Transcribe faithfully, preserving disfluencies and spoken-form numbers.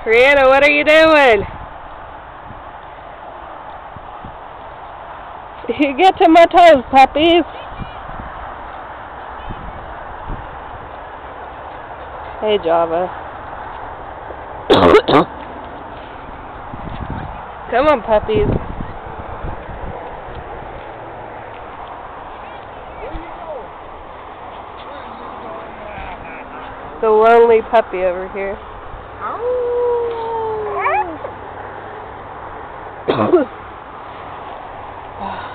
Brianna, what are you doing? You get to my toes, puppies. Hey, Java. Come on, puppies. The lonely puppy over here. Oh.